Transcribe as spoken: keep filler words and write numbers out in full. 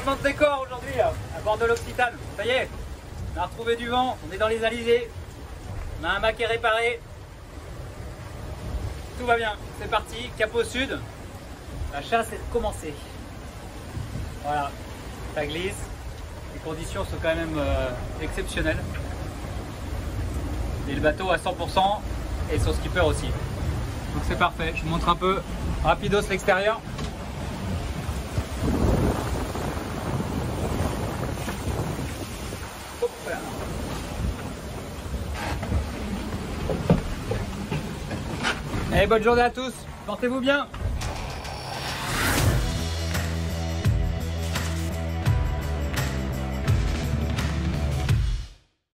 changement de décor aujourd'hui à bord de l'Occitane. Ça y est, on a retrouvé du vent, on est dans les alizés, on a un mât qui est réparé. Tout va bien, c'est parti, cap au sud. La chasse est commencée. Voilà, ça glisse. Les conditions sont quand même euh, exceptionnelles. Et le bateau à cent pour cent et son skipper aussi. Donc c'est parfait, je vous montre un peu rapidos l'extérieur. Et bonne journée à tous, portez-vous bien.